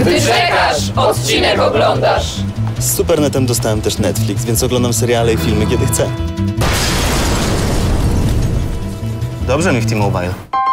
Ty czekasz, odcinek oglądasz. Z Supernetem dostałem też Netflix, więc oglądam seriale i filmy, kiedy chcę. Dobrze mi w T-Mobile.